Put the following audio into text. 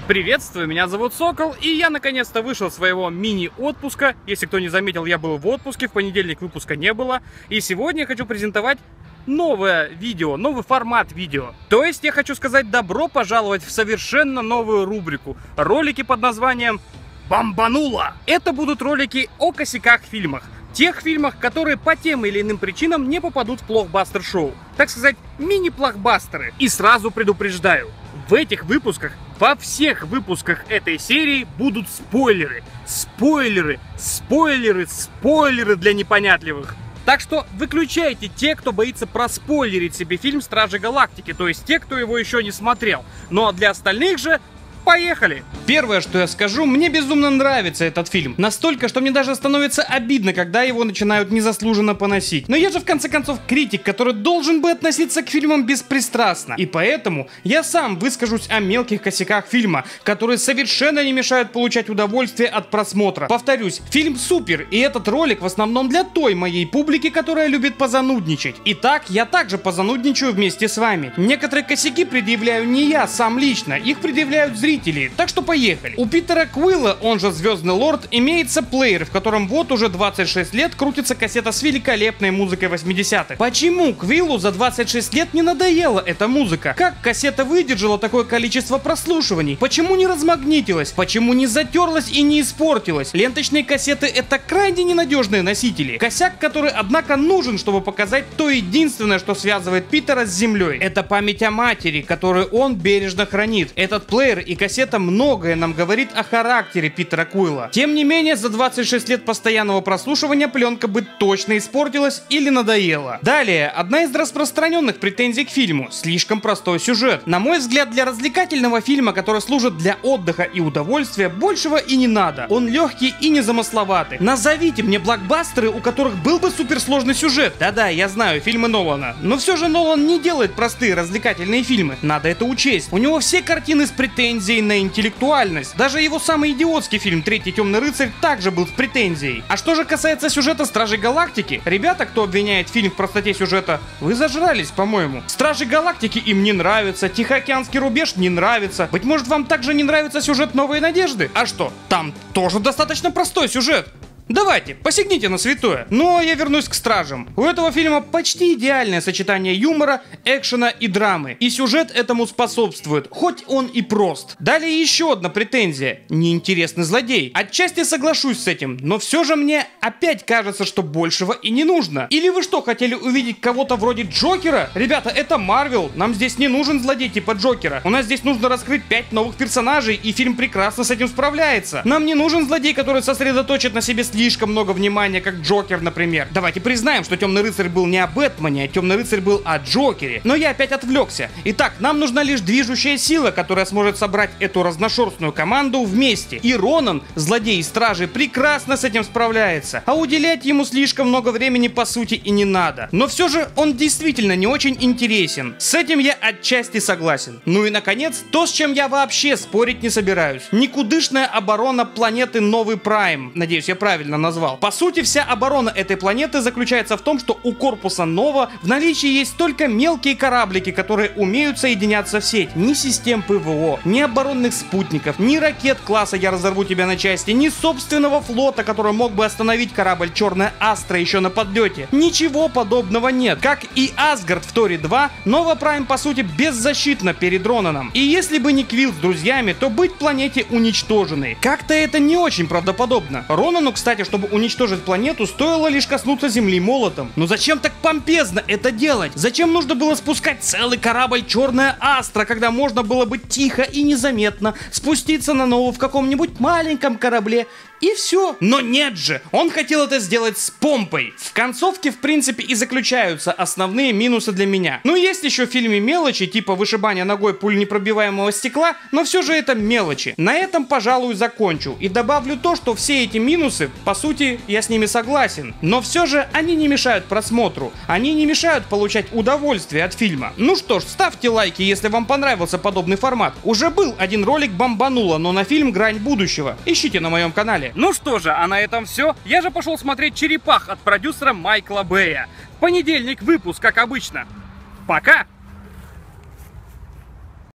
Приветствую, меня зовут Сокол, и я наконец-то вышел с своего мини-отпуска. Если кто не заметил, я был в отпуске, в понедельник выпуска не было. И сегодня я хочу презентовать новое видео, новый формат видео. То есть я хочу сказать добро пожаловать в совершенно новую рубрику. Ролики под названием «Бомбануло». Это будут ролики о косяках в фильмах. Тех фильмах, которые по тем или иным причинам не попадут в блокбастер-шоу. Так сказать, мини-блокбастеры. И сразу предупреждаю, в этих выпусках, во всех выпусках этой серии будут спойлеры. Спойлеры, спойлеры, спойлеры для непонятливых. Так что выключайте те, кто боится проспойлерить себе фильм «Стражи Галактики», то есть те, кто его еще не смотрел. Ну а для остальных же поехали! Первое, что я скажу, мне безумно нравится этот фильм. Настолько, что мне даже становится обидно, когда его начинают незаслуженно поносить. Но я же в конце концов критик, который должен бы относиться к фильмам беспристрастно. И поэтому я сам выскажусь о мелких косяках фильма, которые совершенно не мешают получать удовольствие от просмотра. Повторюсь, фильм супер, и этот ролик в основном для той моей публики, которая любит позанудничать. Итак, я также позанудничаю вместе с вами. Некоторые косяки предъявляю не я сам лично, их предъявляют зрители. Так что поехали. У Питера Квилла, он же Звездный Лорд, имеется плеер, в котором вот уже 26 лет крутится кассета с великолепной музыкой 80-х. Почему Квиллу за 26 лет не надоела эта музыка? Как кассета выдержала такое количество прослушиваний? Почему не размагнитилась? Почему не затерлась и не испортилась? Ленточные кассеты — это крайне ненадежные носители. Косяк, который, однако, нужен, чтобы показать то единственное, что связывает Питера с землей. Это память о матери, которую он бережно хранит. Этот плеер и кассета многое нам говорит о характере Питера Квилла. Тем не менее, за 26 лет постоянного прослушивания пленка бы точно испортилась или надоела. Далее, одна из распространенных претензий к фильму — слишком простой сюжет. На мой взгляд, для развлекательного фильма, который служит для отдыха и удовольствия, большего и не надо. Он легкий и незамысловатый. Назовите мне блокбастеры, у которых был бы суперсложный сюжет. Да-да, я знаю, фильмы Нолана. Но все же Нолан не делает простые развлекательные фильмы. Надо это учесть. У него все картины с претензией на интеллектуальность. Даже его самый идиотский фильм «Третий темный рыцарь» также был с претензией. А что же касается сюжета «Стражей Галактики», ребята, кто обвиняет фильм в простоте сюжета, вы зажрались, по-моему. «Стражи Галактики» им не нравится, «Тихоокеанский рубеж» не нравится. Быть может, вам также не нравится сюжет «Новой надежды»? А что, там тоже достаточно простой сюжет. Давайте, посягните на святое. Но я вернусь к «Стражам». У этого фильма почти идеальное сочетание юмора, экшена и драмы. И сюжет этому способствует, хоть он и прост. Далее еще одна претензия. Неинтересный злодей. Отчасти соглашусь с этим, но все же мне опять кажется, что большего и не нужно. Или вы что, хотели увидеть кого-то вроде Джокера? Ребята, это Марвел. Нам здесь не нужен злодей типа Джокера. У нас здесь нужно раскрыть 5 новых персонажей, и фильм прекрасно с этим справляется. Нам не нужен злодей, который сосредоточит на себе слишком много внимания, как Джокер, например. Давайте признаем, что Темный рыцарь был не о Бэтмене, а Темный рыцарь был о Джокере. Но я опять отвлекся. Итак, нам нужна лишь движущая сила, которая сможет собрать эту разношерстную команду вместе. И Ронан, злодей Стражи, прекрасно с этим справляется. А уделять ему слишком много времени по сути и не надо. Но все же он действительно не очень интересен. С этим я отчасти согласен. Ну и наконец, то, с чем я вообще спорить не собираюсь. Никудышная оборона планеты Новый Прайм. Надеюсь, я правильно назвал. По сути, вся оборона этой планеты заключается в том, что у корпуса Нова в наличии есть только мелкие кораблики, которые умеют соединяться в сеть. Ни систем ПВО, ни оборонных спутников, ни ракет класса «Я разорву тебя на части», ни собственного флота, который мог бы остановить корабль «Черная Астра» еще на подлете. Ничего подобного нет. Как и Асгард в Торе 2, Нова Прайм по сути беззащитна перед Ронаном. И если бы не Квилл с друзьями, то быть планете уничтоженной. Как-то это не очень правдоподобно. Ронану, кстати, чтобы уничтожить планету, стоило лишь коснуться Земли молотом. Но зачем так помпезно это делать? Зачем нужно было спускать целый корабль «Черная Астра», когда можно было бы тихо и незаметно спуститься на Нову в каком-нибудь маленьком корабле? И все. Но нет же, он хотел это сделать с помпой. В концовке, в принципе, и заключаются основные минусы для меня. Ну, есть еще в фильме мелочи, типа вышибания ногой пуленепробиваемого стекла, но все же это мелочи. На этом, пожалуй, закончу. И добавлю то, что все эти минусы, по сути, я с ними согласен. Но все же они не мешают просмотру. Они не мешают получать удовольствие от фильма. Ну что ж, ставьте лайки, если вам понравился подобный формат. Уже был один ролик «Бомбануло», но на фильм «Грань будущего». Ищите на моем канале. Ну что же, а на этом все. Я же пошел смотреть «Черепах» от продюсера Майкла Бэя. В понедельник выпуск, как обычно. Пока!